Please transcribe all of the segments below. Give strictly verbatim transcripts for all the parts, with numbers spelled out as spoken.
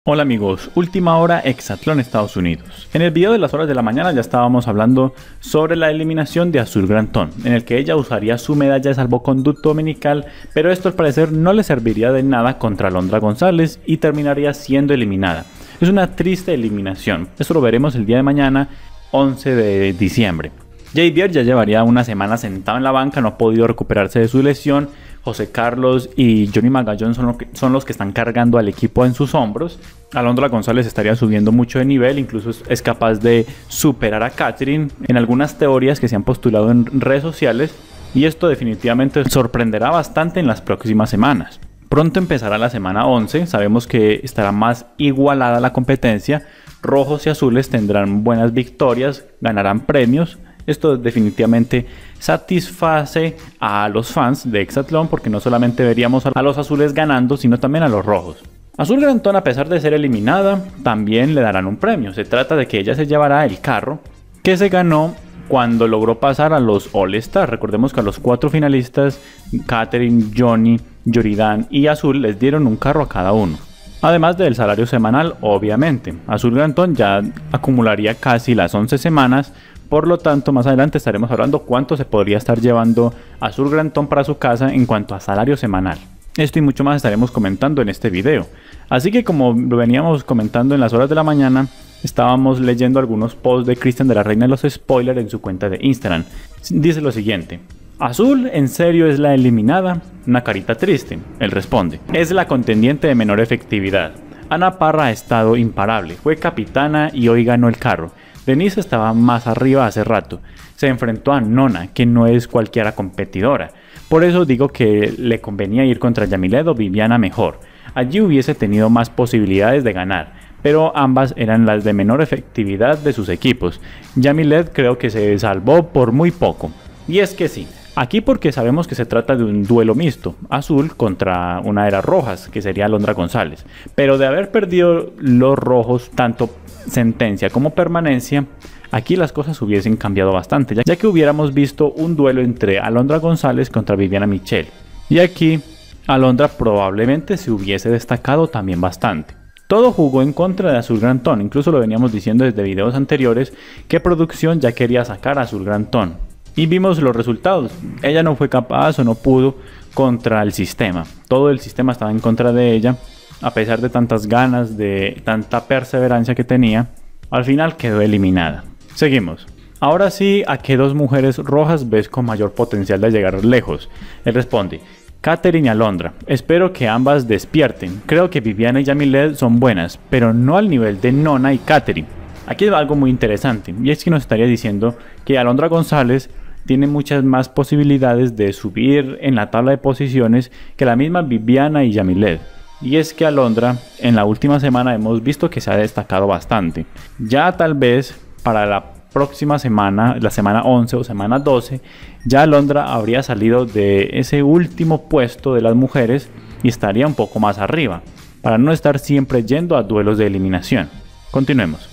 Hola amigos, última hora Hexatlón Estados Unidos. En el video de las horas de la mañana ya estábamos hablando sobre la eliminación de Azul Grantón, en el que ella usaría su medalla de salvoconducto dominical, pero esto al parecer no le serviría de nada contra Alondra González y terminaría siendo eliminada. Es una triste eliminación, esto lo veremos el día de mañana, once de diciembre. Javier ya llevaría una semana sentado en la banca, no ha podido recuperarse de su lesión. José Carlos y Johnny Magallón son, lo que, son los que están cargando al equipo en sus hombros. Alondra González estaría subiendo mucho de nivel, incluso es, es capaz de superar a Katherine en algunas teorías que se han postulado en redes sociales, y esto definitivamente sorprenderá bastante en las próximas semanas. Pronto empezará la semana once, sabemos que estará más igualada la competencia, rojos y azules tendrán buenas victorias, ganarán premios. Esto definitivamente satisface a los fans de Hexatlón, porque no solamente veríamos a los azules ganando, sino también a los rojos. Azul Grantón, a pesar de ser eliminada, también le darán un premio. Se trata de que ella se llevará el carro que se ganó cuando logró pasar a los All Star. Recordemos que a los cuatro finalistas, Katherine, Johnny, Yoridan y Azul, les dieron un carro a cada uno. Además del salario semanal, obviamente. Azul Grantón ya acumularía casi las once semanas. Por lo tanto, más adelante estaremos hablando cuánto se podría estar llevando Azul Grantón para su casa en cuanto a salario semanal. Esto y mucho más estaremos comentando en este video. Así que, como lo veníamos comentando en las horas de la mañana, estábamos leyendo algunos posts de Cristian de la Reina de los Spoilers en su cuenta de Instagram. Dice lo siguiente: Azul, ¿en serio es la eliminada? Una carita triste. Él responde: es la contendiente de menor efectividad. Ana Parra ha estado imparable, fue capitana y hoy ganó el carro. Denise estaba más arriba hace rato. Se enfrentó a Nona, que no es cualquiera competidora. Por eso digo que le convenía ir contra Yamilet o Viviana mejor. Allí hubiese tenido más posibilidades de ganar, pero ambas eran las de menor efectividad de sus equipos. Yamilet creo que se salvó por muy poco. Y es que sí. Aquí porque sabemos que se trata de un duelo mixto, azul contra una de las rojas, que sería Alondra González. Pero de haber perdido los rojos tanto sentencia como permanencia, aquí las cosas hubiesen cambiado bastante, ya que hubiéramos visto un duelo entre Alondra González contra Viviana Michel. Y aquí Alondra probablemente se hubiese destacado también bastante. Todo jugó en contra de Azul Grantón, incluso lo veníamos diciendo desde videos anteriores que producción ya quería sacar a Azul Grantón. Y vimos los resultados. Ella no fue capaz o no pudo contra el sistema. Todo el sistema estaba en contra de ella. A pesar de tantas ganas, de tanta perseverancia que tenía, al final quedó eliminada. Seguimos. Ahora sí, ¿a qué dos mujeres rojas ves con mayor potencial de llegar lejos? Él responde: Katherine y Alondra. Espero que ambas despierten. Creo que Viviana y Yamilet son buenas, pero no al nivel de Nona y Katherine. Aquí es algo muy interesante, y es que nos estaría diciendo que Alondra González tiene muchas más posibilidades de subir en la tabla de posiciones que la misma Viviana y Yamilet. Y es que Alondra en la última semana hemos visto que se ha destacado bastante. Ya tal vez para la próxima semana, la semana once o semana doce, ya Alondra habría salido de ese último puesto de las mujeres y estaría un poco más arriba, para no estar siempre yendo a duelos de eliminación. Continuemos.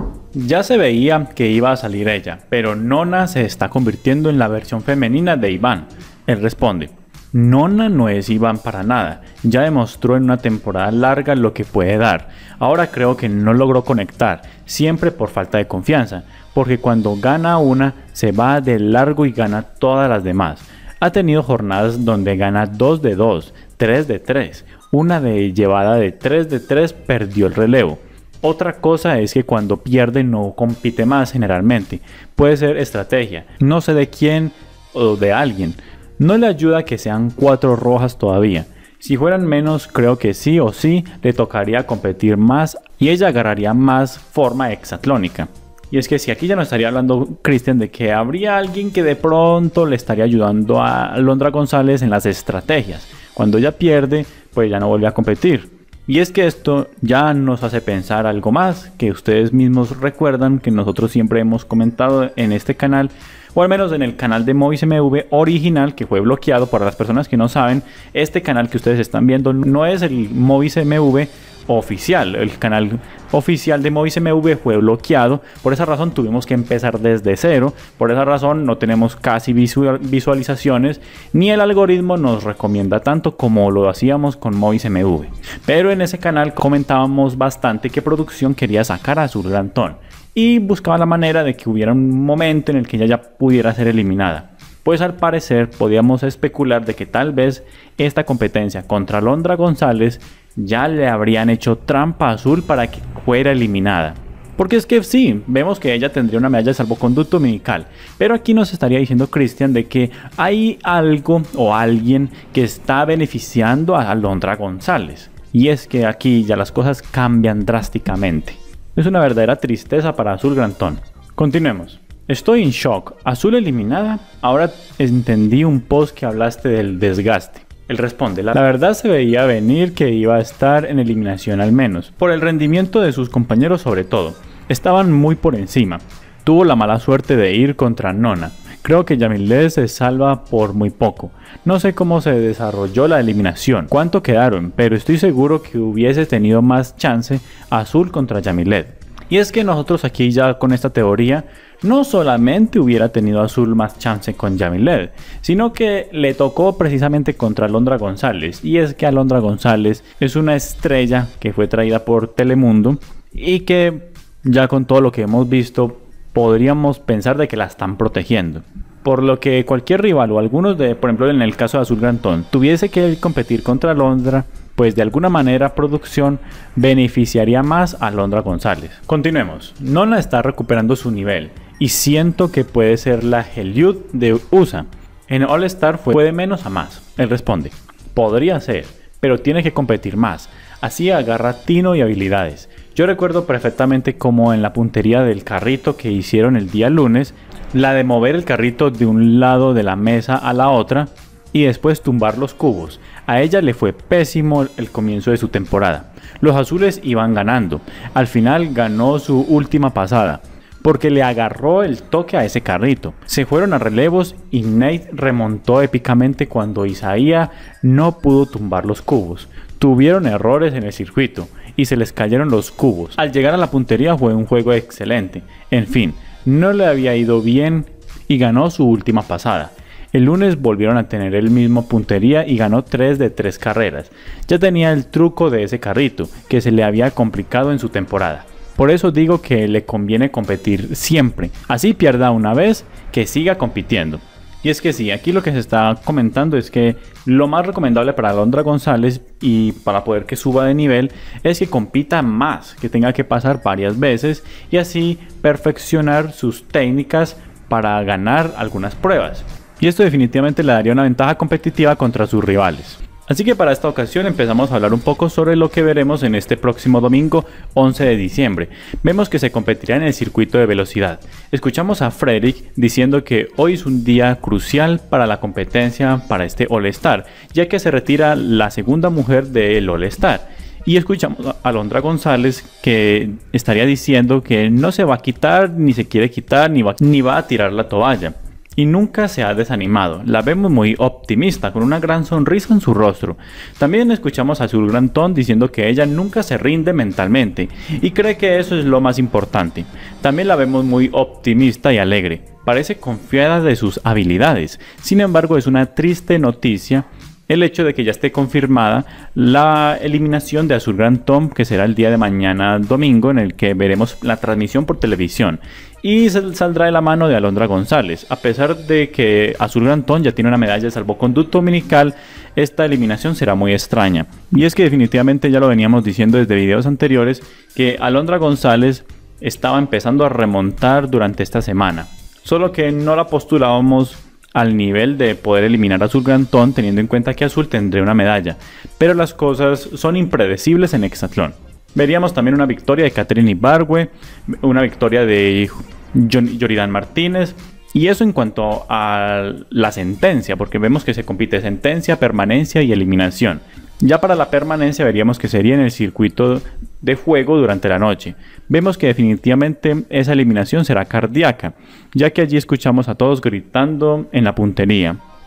Ya se veía que iba a salir ella, pero Nona se está convirtiendo en la versión femenina de Iván. Él responde: Nona no es Iván para nada, ya demostró en una temporada larga lo que puede dar. Ahora creo que no logró conectar, siempre por falta de confianza, porque cuando gana una se va de largo y gana todas las demás. Ha tenido jornadas donde gana dos de dos, tres de tres, una de llevada de tres de tres perdió el relevo. Otra cosa es que cuando pierde no compite más generalmente. Puede ser estrategia, no sé de quién o de alguien. No le ayuda que sean cuatro rojas todavía. Si fueran menos, creo que sí o sí le tocaría competir más y ella agarraría más forma hexatlónica. Y es que si aquí ya nos estaría hablando Cristian de que habría alguien que de pronto le estaría ayudando a Alondra González en las estrategias. Cuando ella pierde, pues ya no vuelve a competir. Y es que esto ya nos hace pensar algo más, que ustedes mismos recuerdan que nosotros siempre hemos comentado en este canal, o al menos en el canal de Movis M V original, que fue bloqueado. Para las personas que no saben, este canal que ustedes están viendo no es el Movis M V oficial. El canal oficial de Movistar M V fue bloqueado. Por esa razón tuvimos que empezar desde cero. Por esa razón no tenemos casi visualizaciones, ni el algoritmo nos recomienda tanto como lo hacíamos con Movistar M V. Pero en ese canal comentábamos bastante qué producción quería sacar a Azul Gran Ton y buscaba la manera de que hubiera un momento en el que ella ya pudiera ser eliminada. Pues al parecer podíamos especular de que tal vez esta competencia contra Alondra González ya le habrían hecho trampa a Azul para que fuera eliminada. Porque es que sí, vemos que ella tendría una medalla de salvoconducto dominical, pero aquí nos estaría diciendo Cristian de que hay algo o alguien que está beneficiando a Alondra González. Y es que aquí ya las cosas cambian drásticamente. Es una verdadera tristeza para Azul Gran Ton. Continuemos. Estoy en shock. Azul eliminada. Ahora entendí un post que hablaste del desgaste. Él responde, la verdad se veía venir que iba a estar en eliminación al menos, por el rendimiento de sus compañeros sobre todo. Estaban muy por encima. Tuvo la mala suerte de ir contra Nona. Creo que Yamile se salva por muy poco. No sé cómo se desarrolló la eliminación, cuánto quedaron, pero estoy seguro que hubiese tenido más chance Azul contra Yamile. Y es que nosotros aquí ya con esta teoría no solamente hubiera tenido Azul más chance con Yamile, sino que le tocó precisamente contra Alondra González. Y es que Alondra González es una estrella que fue traída por Telemundo y que ya con todo lo que hemos visto podríamos pensar de que la están protegiendo. Por lo que cualquier rival o algunos de, por ejemplo en el caso de Azul Gran Ton, tuviese que competir contra Alondra, pues de alguna manera producción beneficiaría más a Alondra González. Continuemos. Nona está recuperando su nivel y siento que puede ser la Heliod de U S A. En All Star fue de menos a más. Él responde, podría ser, pero tiene que competir más. Así agarra tino y habilidades. Yo recuerdo perfectamente como en la puntería del carrito que hicieron el día lunes, la de mover el carrito de un lado de la mesa a la otra y después tumbar los cubos. A ella le fue pésimo el comienzo de su temporada. Los azules iban ganando. Al final ganó su última pasada, porque le agarró el toque a ese carrito. Se fueron a relevos y Nate remontó épicamente cuando Isaías no pudo tumbar los cubos. Tuvieron errores en el circuito y se les cayeron los cubos. Al llegar a la puntería fue un juego excelente. En fin, no le había ido bien y ganó su última pasada. El lunes volvieron a tener el mismo puntería y ganó tres de tres carreras. Ya tenía el truco de ese carrito, que se le había complicado en su temporada. Por eso digo que le conviene competir siempre. Así pierda una vez, que siga compitiendo. Y es que sí, aquí lo que se está comentando es que lo más recomendable para Alondra González y para poder que suba de nivel es que compita más, que tenga que pasar varias veces y así perfeccionar sus técnicas para ganar algunas pruebas. Y esto definitivamente le daría una ventaja competitiva contra sus rivales. Así que para esta ocasión empezamos a hablar un poco sobre lo que veremos en este próximo domingo once de diciembre. Vemos que se competirá en el circuito de velocidad. Escuchamos a Frederick diciendo que hoy es un día crucial para la competencia para este All Star, ya que se retira la segunda mujer del All Star. Y escuchamos a Alondra González que estaría diciendo que no se va a quitar, ni se quiere quitar, ni va, ni va a tirar la toalla. Y nunca se ha desanimado. La vemos muy optimista, con una gran sonrisa en su rostro. También escuchamos a Azul Gran Ton diciendo que ella nunca se rinde mentalmente y cree que eso es lo más importante. También la vemos muy optimista y alegre. Parece confiada de sus habilidades. Sin embargo, es una triste noticia el hecho de que ya esté confirmada la eliminación de Azul Gran Ton, que será el día de mañana domingo, en el que veremos la transmisión por televisión. Y saldrá de la mano de Alondra González. A pesar de que Azul Gran Ton ya tiene una medalla de salvoconducto dominical, esta eliminación será muy extraña. Y es que definitivamente ya lo veníamos diciendo desde videos anteriores, que Alondra González estaba empezando a remontar durante esta semana. Solo que no la postulábamos al nivel de poder eliminar a Azul Gran Ton, teniendo en cuenta que Azul tendría una medalla. Pero las cosas son impredecibles en hexatlón. Veríamos también una victoria de Katherine Ibargüe, una victoria de Yoridan Martínez. Y eso en cuanto a la sentencia, porque vemos que se compite sentencia, permanencia y eliminación. Ya para la permanencia veríamos que sería en el circuito de fuego durante la noche. Vemos que definitivamente esa eliminación será cardíaca, ya que allí escuchamos a todos gritando en la puntería.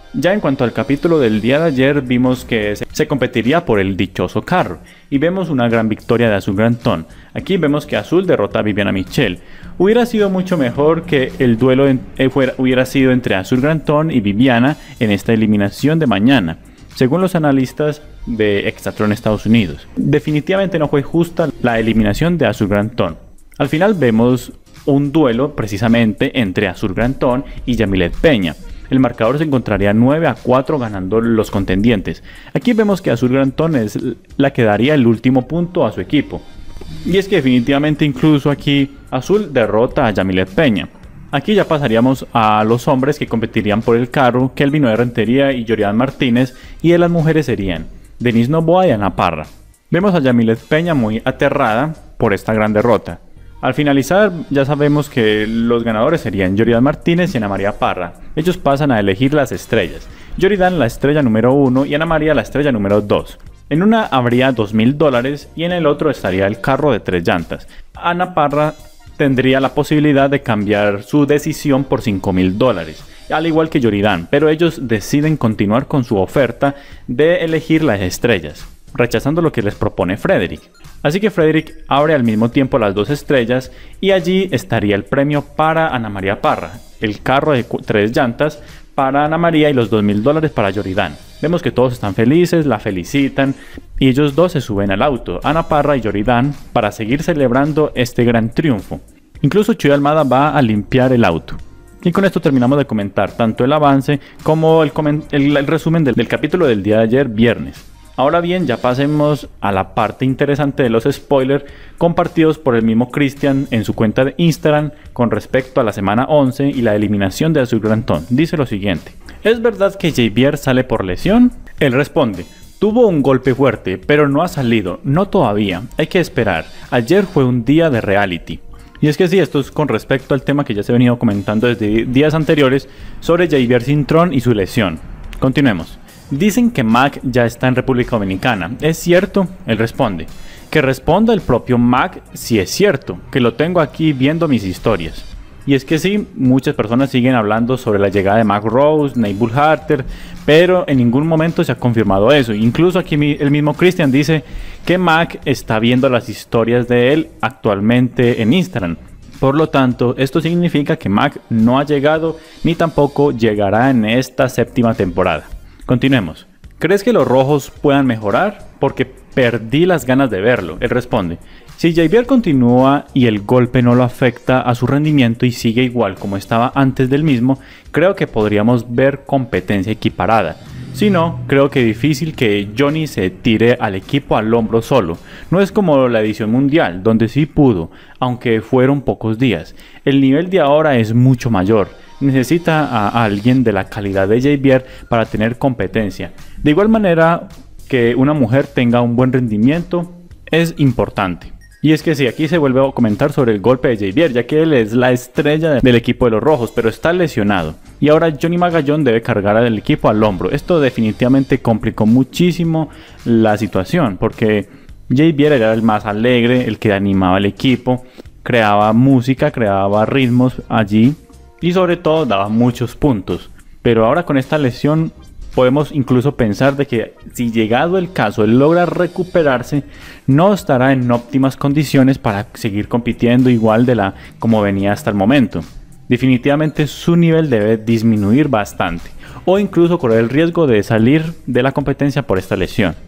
Ya en cuanto al capítulo del día de ayer, vimos que se competiría por el dichoso carro y vemos una gran victoria de Azul Gran Ton. Aquí vemos que Azul derrota a Viviana Michel. Hubiera sido mucho mejor que el duelo en, eh, fuera, hubiera sido entre Azul Gran Ton y Viviana en esta eliminación de mañana, según los analistas de Hexatlón Estados Unidos. Definitivamente no fue justa la eliminación de Azul Gran Ton. Al final vemos un duelo precisamente entre Azul Gran Ton y Yamilet Peña. El marcador se encontraría nueve a cuatro ganando los contendientes. Aquí vemos que Azul Gran Ton es la que daría el último punto a su equipo. Y es que definitivamente incluso aquí Azul derrota a Yamilet Peña. Aquí ya pasaríamos a los hombres que competirían por el carro, Kelvin de Rentería y Yorian Martínez, y de las mujeres serían Denise Noboa y Ana Parra. Vemos a Yamilet Peña muy aterrada por esta gran derrota. Al finalizar ya sabemos que los ganadores serían Yorian Martínez y Ana María Parra. Ellos pasan a elegir las estrellas. Yoridan la estrella número uno y Ana María la estrella número dos. En una habría dos mil dólares y en el otro estaría el carro de tres llantas. Ana Parra tendría la posibilidad de cambiar su decisión por cinco mil dólares, al igual que Yoridan, pero ellos deciden continuar con su oferta de elegir las estrellas, rechazando lo que les propone Frederick. Así que Frederick abre al mismo tiempo las dos estrellas y allí estaría el premio para Ana María Parra, el carro de tres llantas para Ana María y los dos mil dólares para Yoridan. Vemos que todos están felices, la felicitan y ellos dos se suben al auto, Ana Parra y Yoridan, para seguir celebrando este gran triunfo. Incluso Chuy Almada va a limpiar el auto. Y con esto terminamos de comentar tanto el avance como el, el, el resumen del, del capítulo del día de ayer, viernes. Ahora bien, ya pasemos a la parte interesante de los spoilers compartidos por el mismo Christian en su cuenta de Instagram con respecto a la semana once y la eliminación de Azul Gran Ton. Dice lo siguiente: ¿es verdad que Javier sale por lesión? Él responde: tuvo un golpe fuerte, pero no ha salido, no todavía, hay que esperar. Ayer fue un día de reality. Y es que sí, esto es con respecto al tema que ya se ha venido comentando desde días anteriores sobre Javier Cintrón y su lesión. Continuemos. Dicen que Mac ya está en República Dominicana. ¿Es cierto? Él responde: que responda el propio Mac si es cierto, que lo tengo aquí viendo mis historias. Y es que sí, muchas personas siguen hablando sobre la llegada de Mac Rose, Nate Burkhalter, pero en ningún momento se ha confirmado eso. Incluso aquí el mismo Christian dice que Mac está viendo las historias de él actualmente en Instagram. Por lo tanto, esto significa que Mac no ha llegado ni tampoco llegará en esta séptima temporada. Continuemos. ¿Crees que los rojos puedan mejorar? Porque perdí las ganas de verlo. Él responde: si Javier continúa y el golpe no lo afecta a su rendimiento y sigue igual como estaba antes del mismo, creo que podríamos ver competencia equiparada. Si no, creo que es difícil que Johnny se tire al equipo al hombro solo. No es como la edición mundial, donde sí pudo, aunque fueron pocos días. El nivel de ahora es mucho mayor. Necesita a alguien de la calidad de Javier para tener competencia. De igual manera que una mujer tenga un buen rendimiento es importante. Y es que sí, aquí se vuelve a comentar sobre el golpe de Javier, ya que él es la estrella del equipo de los rojos, pero está lesionado. Y ahora Johnny Magallón debe cargar al equipo al hombro. Esto definitivamente complicó muchísimo la situación, porque Javier era el más alegre, el que animaba al equipo, creaba música, creaba ritmos allí y sobre todo daba muchos puntos. Pero ahora con esta lesión podemos incluso pensar de que si llegado el caso él logra recuperarse, no estará en óptimas condiciones para seguir compitiendo igual de la como venía hasta el momento. Definitivamente su nivel debe disminuir bastante o incluso correr el riesgo de salir de la competencia por esta lesión.